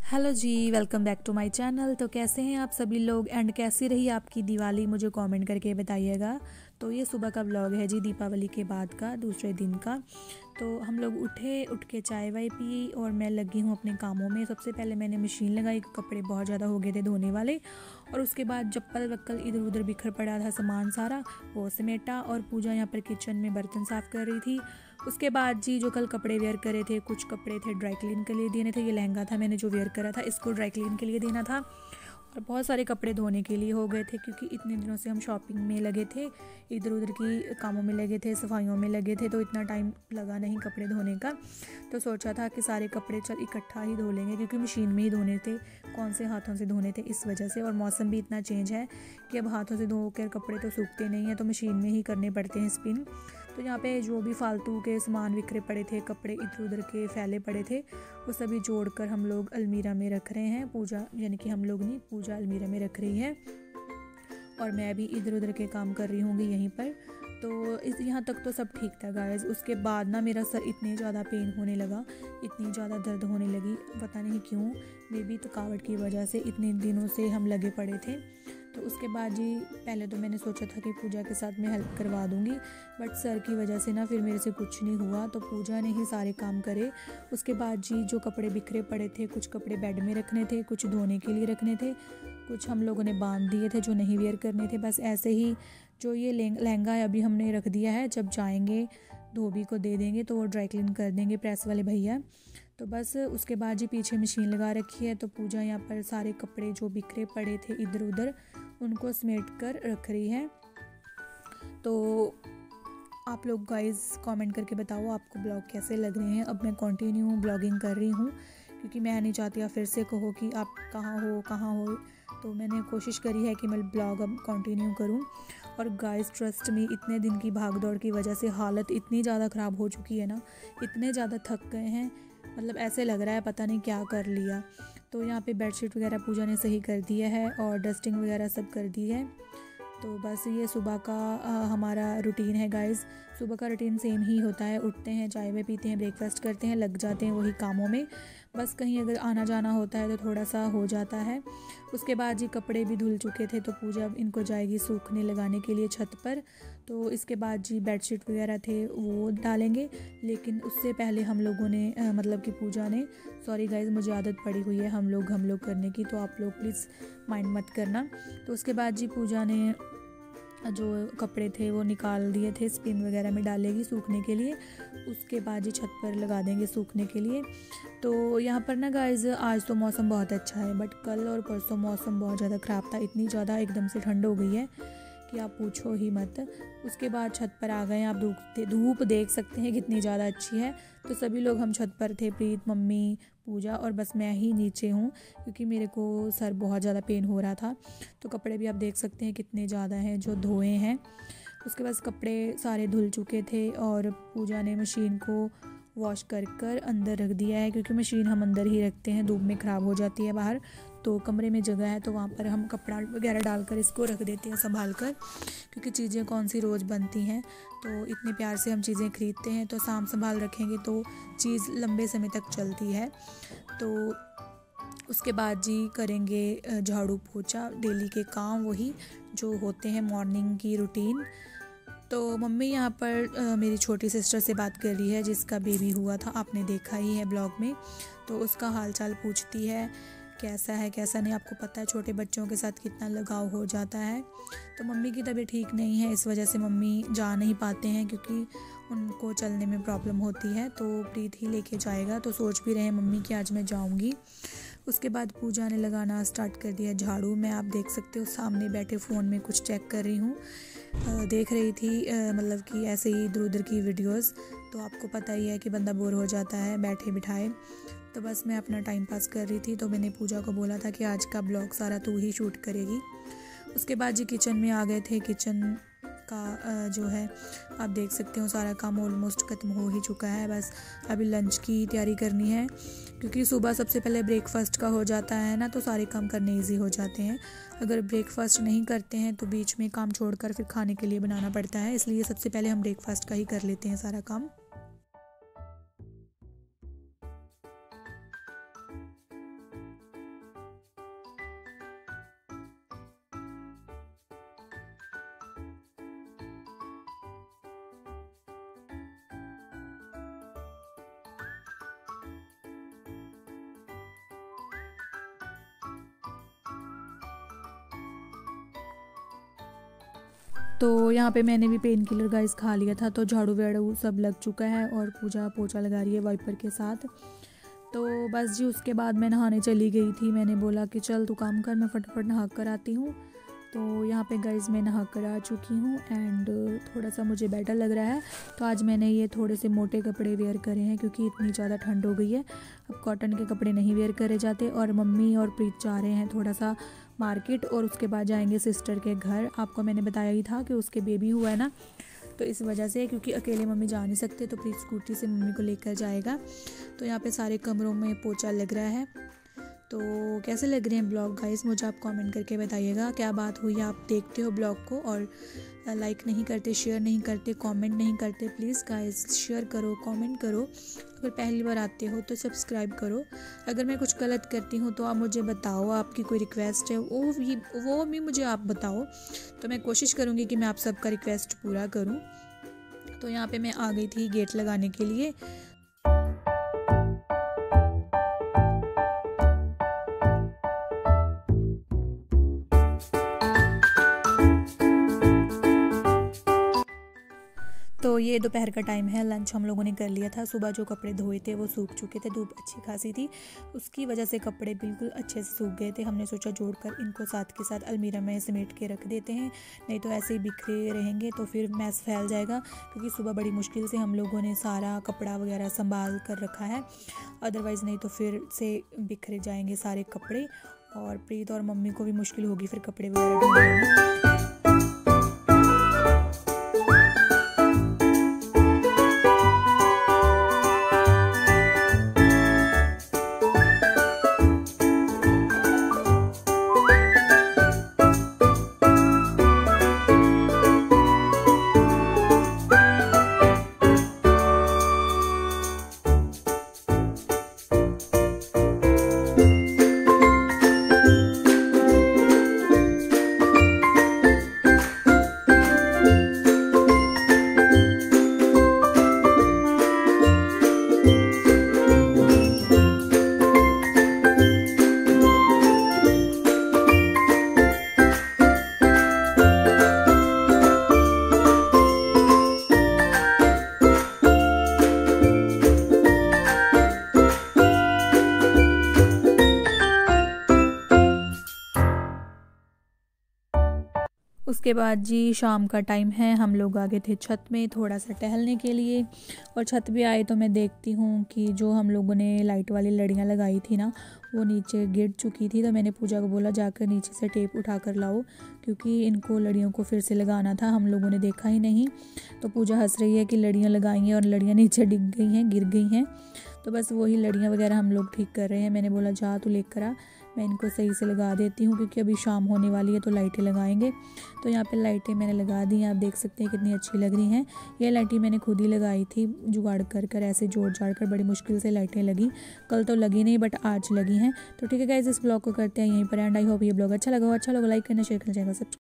Hello जी, welcome back to my channel. तो कैसे हैं आप सभी लोग एंड कैसी रही आपकी दिवाली, मुझे कमेंट करके बताइएगा। तो ये सुबह का व्लॉग है जी, दीपावली के बाद का दूसरे दिन का। तो हम लोग उठ के चाय वाय पी और मैं लगी हूँ अपने कामों में। सबसे पहले मैंने मशीन लगाई, कपड़े बहुत ज़्यादा हो गए थे धोने वाले, और उसके बाद चप्पल वक्कल इधर उधर बिखर पड़ा था, सामान सारा वो समेटा। और पूजा यहाँ पर किचन में बर्तन साफ़ कर रही थी। उसके बाद जी जो कल कपड़े वेयर करे थे, कुछ कपड़े थे ड्राई क्लीन के लिए देने थे। ये लहंगा था मैंने जो वेयर करा था, इसको ड्राई क्लीन के लिए देना था। और बहुत सारे कपड़े धोने के लिए हो गए थे, क्योंकि इतने दिनों से हम शॉपिंग में लगे थे, इधर उधर की कामों में लगे थे, सफाइयों में लगे थे, तो इतना टाइम लगा नहीं कपड़े धोने का। तो सोचा था कि सारे कपड़े चल इकट्ठा ही धो लेंगे, क्योंकि मशीन में ही धोने थे, कौन से हाथों से धोने थे इस वजह से। और मौसम भी इतना चेंज है कि अब हाथों से धो कर कपड़े तो सूखते नहीं हैं, तो मशीन में ही करने पड़ते हैं स्पिन। तो यहाँ पे जो भी फालतू के सामान बिखरे पड़े थे, कपड़े इधर उधर के फैले पड़े थे, वो सभी जोड़कर हम लोग अलमीरा में रख रहे हैं। पूजा यानी कि हम लोग नहीं, पूजा अलमीरा में रख रही है और मैं भी इधर उधर के काम कर रही होंगी यहीं पर। तो इस यहाँ तक तो सब ठीक था गाइस। उसके बाद ना मेरा सर इतने ज़्यादा पेन होने लगा, इतनी ज़्यादा दर्द होने लगी, पता नहीं क्यों, मे बी थकावट की वजह से। इतने दिनों से हम लगे पड़े थे। तो उसके बाद जी पहले तो मैंने सोचा था कि पूजा के साथ मैं हेल्प करवा दूंगी, बट सर की वजह से ना फिर मेरे से कुछ नहीं हुआ, तो पूजा ने ही सारे काम करे। उसके बाद जी जो कपड़े बिखरे पड़े थे, कुछ कपड़े बेड में रखने थे, कुछ धोने के लिए रखने थे, कुछ हम लोगों ने बांध दिए थे जो नहीं वेयर करने थे। बस ऐसे ही जो ये लहंगा है अभी हमने रख दिया है, जब जाएंगे धोबी को दे देंगे तो वो ड्राई क्लीन कर देंगे प्रेस वाले भैया। तो बस उसके बाद जी पीछे मशीन लगा रखी है। तो पूजा यहाँ पर सारे कपड़े जो बिखरे पड़े थे इधर उधर, उनको समेट कर रख रही है। तो आप लोग गाइस कमेंट करके बताओ आपको ब्लॉग कैसे लग रहे हैं। अब मैं कंटिन्यू ब्लॉगिंग कर रही हूँ, क्योंकि मैं नहीं चाहती आप फिर से कहो कि आप कहाँ हो। तो मैंने कोशिश करी है कि मैं ब्लॉग अब कंटिन्यू करूँ। और गाइस ट्रस्ट में इतने दिन की भाग दौड़ की वजह से हालत इतनी ज़्यादा ख़राब हो चुकी है ना, इतने ज़्यादा थक गए हैं, मतलब ऐसे लग रहा है पता नहीं क्या कर लिया। तो यहाँ पे बेडशीट वगैरह पूजा ने सही कर दिया है और डस्टिंग वगैरह सब कर दी है। तो बस ये सुबह का हमारा रूटीन है गाइस। सुबह का रूटीन सेम ही होता है, उठते हैं, चाय में पीते हैं, ब्रेकफास्ट करते हैं, लग जाते हैं वही कामों में। बस कहीं अगर आना जाना होता है तो थोड़ा सा हो जाता है। उसके बाद जी कपड़े भी धुल चुके थे, तो पूजा इनको जाएगी सूखने लगाने के लिए छत पर। तो इसके बाद जी बेडशीट वगैरह थे वो डालेंगे, लेकिन उससे पहले हम लोगों ने मतलब कि पूजा ने, सॉरी गाइस मुझे आदत पड़ी हुई है हम लोग करने की, तो आप लोग प्लीज़ माइंड मत करना। तो उसके बाद जी पूजा ने जो कपड़े थे वो निकाल दिए थे, स्पिन वगैरह में डालेगी सूखने के लिए। उसके बाद जी छत पर लगा देंगे सूखने के लिए। तो यहाँ पर ना गाइस आज तो मौसम बहुत अच्छा है, बट कल और परसों मौसम बहुत ज़्यादा ख़राब था, इतनी ज़्यादा एकदम से ठंड हो गई है कि आप पूछो ही मत। उसके बाद छत पर आ गए, आप धूप देख सकते हैं कितनी ज़्यादा अच्छी है। तो सभी लोग हम छत पर थे, प्रीत, मम्मी, पूजा, और बस मैं ही नीचे हूँ, क्योंकि मेरे को सर बहुत ज़्यादा पेन हो रहा था। तो कपड़े भी आप देख सकते हैं कितने ज़्यादा हैं जो धोए हैं। उसके बाद कपड़े सारे धुल चुके थे और पूजा ने मशीन को वॉश कर अंदर रख दिया है, क्योंकि मशीन हम अंदर ही रखते हैं, धूप में ख़राब हो जाती है बाहर। तो कमरे में जगह है तो वहाँ पर हम कपड़ा वगैरह डालकर इसको रख देते हैं संभाल कर, क्योंकि चीज़ें कौन सी रोज़ बनती हैं। तो इतने प्यार से हम चीज़ें ख़रीदते हैं, तो साम संभाल रखेंगे तो चीज़ लंबे समय तक चलती है। तो उसके बाद जी करेंगे झाड़ू पोछा, डेली के काम वही जो होते हैं मॉर्निंग की रूटीन। तो मम्मी यहाँ पर मेरी छोटी सिस्टर से बात कर रही है, जिसका बेबी हुआ था, आपने देखा ही है ब्लॉग में। तो उसका हालचाल पूछती है, कैसा है कैसा नहीं। आपको पता है छोटे बच्चों के साथ कितना लगाव हो जाता है। तो मम्मी की तबीयत ठीक नहीं है, इस वजह से मम्मी जा नहीं पाते हैं, क्योंकि उनको चलने में प्रॉब्लम होती है। तो प्रीत ही लेके जाएगा। तो सोच भी रहे हैं मम्मी कि आज मैं जाऊंगी। उसके बाद पूजा ने लगाना स्टार्ट कर दिया झाड़ू। मैं आप देख सकते हो सामने बैठे फ़ोन में कुछ चेक कर रही हूँ, देख रही थी मतलब कि ऐसे ही इधर उधर की वीडियोस। तो आपको पता ही है कि बंदा बोर हो जाता है बैठे बिठाए। तो बस मैं अपना टाइम पास कर रही थी। तो मैंने पूजा को बोला था कि आज का ब्लॉग सारा तू ही शूट करेगी। उसके बाद जी किचन में आ गए थे। किचन का जो है आप देख सकते हो सारा काम ऑलमोस्ट ख़त्म हो ही चुका है। बस अभी लंच की तैयारी करनी है, क्योंकि सुबह सबसे पहले ब्रेकफास्ट का हो जाता है ना, तो सारे काम करने ईजी हो जाते हैं। अगर ब्रेकफास्ट नहीं करते हैं तो बीच में काम छोड़कर फिर खाने के लिए बनाना पड़ता है, इसलिए सबसे पहले हम ब्रेकफास्ट का ही कर लेते हैं सारा काम। तो यहाँ पे मैंने भी पेन किलर गाइस खा लिया था, तो झाड़ू वाड़ू सब लग चुका है और पूजा पोछा लगा रही है वाइपर के साथ। तो बस जी उसके बाद मैं नहाने चली गई थी। मैंने बोला कि चल तू काम कर, मैं फटाफट नहा कर आती हूँ। तो यहाँ पे गाइस मैं नहा कर आ चुकी हूँ एंड थोड़ा सा मुझे बेटर लग रहा है। तो आज मैंने ये थोड़े से मोटे कपड़े वेयर करे हैं क्योंकि इतनी ज़्यादा ठंड हो गई है, अब कॉटन के कपड़े नहीं वेयर करे जाते। और मम्मी और प्रीत जा रहे हैं थोड़ा सा मार्केट और उसके बाद जाएंगे सिस्टर के घर। आपको मैंने बताया ही था कि उसके बेबी हुआ है ना, तो इस वजह से, क्योंकि अकेले मम्मी जा नहीं सकते, तो प्रीत स्कूटी से मम्मी को लेकर जाएगा। तो यहाँ पे सारे कमरों में पोछा लग रहा है। तो कैसे लग रहे हैं ब्लॉग गाइस, मुझे आप कमेंट करके बताइएगा। क्या बात हुई, आप देखते हो ब्लॉग को और लाइक नहीं करते, शेयर नहीं करते, कमेंट नहीं करते। प्लीज़ गाइस शेयर करो, कमेंट करो। अगर पहली बार आते हो तो सब्सक्राइब करो। अगर मैं कुछ गलत करती हूँ तो आप मुझे बताओ, आपकी कोई रिक्वेस्ट है वो भी मुझे आप बताओ, तो मैं कोशिश करूँगी कि मैं आप सबका रिक्वेस्ट पूरा करूँ। तो यहाँ पे मैं आ गई थी गेट लगाने के लिए। तो ये दोपहर का टाइम है, लंच हम लोगों ने कर लिया था। सुबह जो कपड़े धोए थे वो सूख चुके थे, धूप अच्छी खासी थी, उसकी वजह से कपड़े बिल्कुल अच्छे से सूख गए थे। हमने सोचा जोड़कर इनको साथ के साथ अलमीरा में समेट के रख देते हैं, नहीं तो ऐसे ही बिखरे रहेंगे तो फिर मैस फैल जाएगा। क्योंकि सुबह बड़ी मुश्किल से हम लोगों ने सारा कपड़ा वगैरह संभाल कर रखा है, अदरवाइज़ नहीं तो फिर से बिखरे जाएंगे सारे कपड़े और प्रीत और मम्मी को भी मुश्किल होगी फिर कपड़े वगैरह ढूंढने में। उसके बाद जी शाम का टाइम है, हम लोग आ गए थे छत में थोड़ा सा टहलने के लिए। और छत पे आए तो मैं देखती हूँ कि जो हम लोगों ने लाइट वाली लड़ियाँ लगाई थी ना, वो नीचे गिर चुकी थी। तो मैंने पूजा को बोला जाकर नीचे से टेप उठा कर लाओ, क्योंकि इनको लड़ियों को फिर से लगाना था, हम लोगों ने देखा ही नहीं। तो पूजा हंस रही है कि लड़ियाँ लगाई हैं और लड़ियाँ नीचे डिग गई हैं, गिर गई हैं। तो बस वही लड़ियाँ वगैरह हम लोग ठीक कर रहे हैं। मैंने बोला जा तू लेकर आ, मैं इनको सही से लगा देती हूँ, क्योंकि अभी शाम होने वाली है तो लाइटें लगाएंगे। तो यहाँ पे लाइटें मैंने लगा दी हैं, आप देख सकते हैं कितनी अच्छी लग रही हैं। ये लाइटें मैंने खुद ही लगाई थी, जुगाड़ कर ऐसे जोड़ जाड़ कर बड़ी मुश्किल से लाइटें लगी। कल तो लगी नहीं बट आज लगी हैं। तो ठीक है गाइस, इस ब्लॉग को करते हैं यहीं पर एंड। आई होप ये ब्लॉग अच्छा लगा लाइक करना, शेयर करना, चैनल सब्सक्राइब